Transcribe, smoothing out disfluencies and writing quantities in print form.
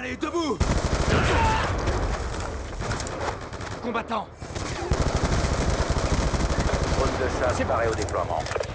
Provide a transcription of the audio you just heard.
Allez, debout! Combattant! Drone de chasse paré au déploiement.